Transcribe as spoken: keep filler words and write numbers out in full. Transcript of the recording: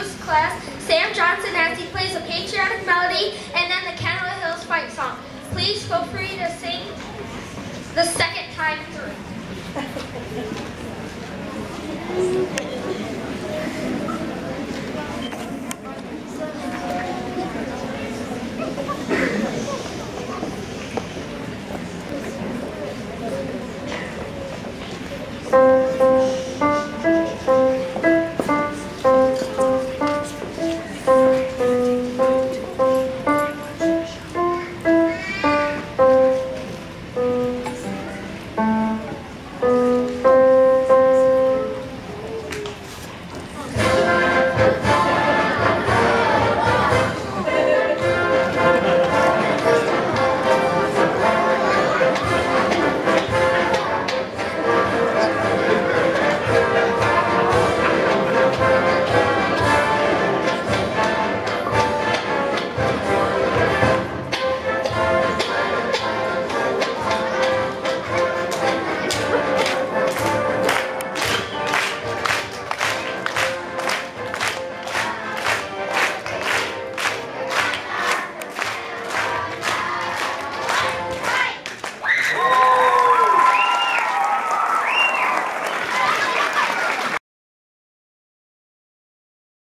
blues class, Sam Johnson, as he plays a patriotic melody, and then the Kenowa Hills fight song. Please feel free to sing the second time through.